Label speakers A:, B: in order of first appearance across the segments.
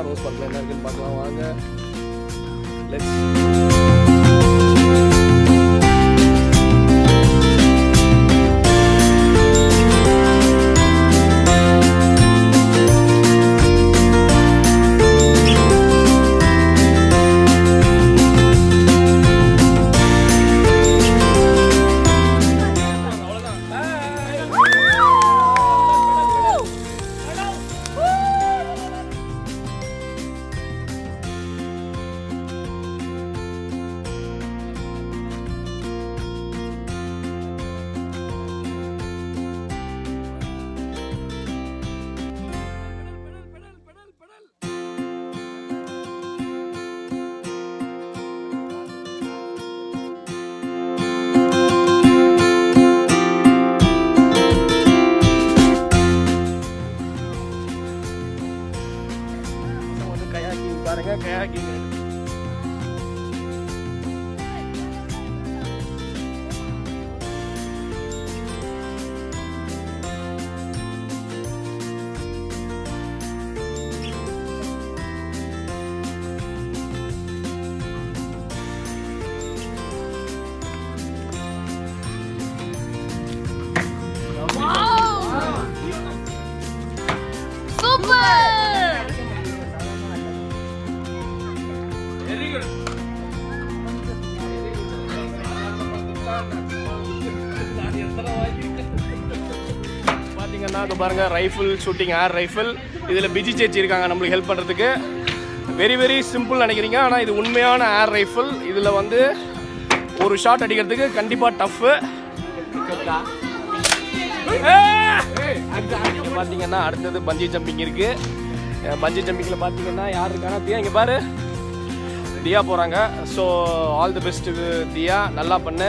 A: Rose பார்க்கில் என்ன இருக்குன்னு பார்க்கலாம் வாங்க. லெட்ஸ் பாருங்க கயாக்கிங். பார்த்தீங்கன்னா அங்கே பாருங்கள் ரைஃபிள் ஷூட்டிங், ஏர் ரைஃபிள். இதில் பிஜி சேச்சி இருக்காங்க நம்மளுக்கு ஹெல்ப் பண்ணுறதுக்கு. வெரி சிம்பிள் நினைக்கிறீங்க, ஆனால் இது உண்மையான ஏர் ரைஃபிள். இதில் வந்து ஒரு ஷாட் அடிக்கிறதுக்கு கண்டிப்பாக டஃப்பு. பார்த்தீங்கன்னா அடுத்தது பஞ்சி ஜம்பிங் இருக்குது. பஞ்சி ஜம்பிங்கில் பார்த்தீங்கன்னா யார் இருக்காங்க, தியா இங்கே பாரு, தியா போகிறாங்க. So all the best Diya, நல்லா பண்ணு.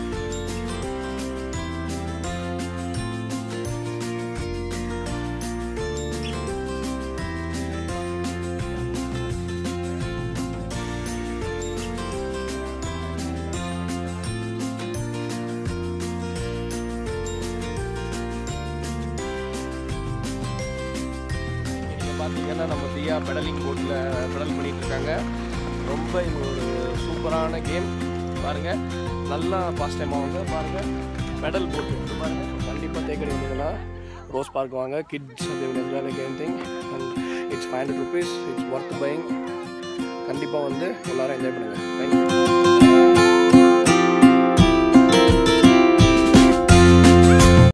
A: பார்த்தீங்கன்னா நம்ம தியா பெடலிங் போட்டில் பெடல் பண்ணிகிட்டு இருக்காங்க. ரொம்ப இது ஒரு சூப்பரான கேம் பாருங்கள், நல்லா பாஸ்ட் டைம் ஆகுங்க. பாருங்கள் பெடல் போட்டு பாருங்கள், கண்டிப்பாக தேக்கடி வந்தீங்கன்னா ரோஸ் பார்க் வாங்க. Kids thing and it's 500 rupees, it's worth buying. கண்டிப்பாக வந்து எல்லோரும் என்ஜாய் பண்ணுங்கள். தேங்க்யூ.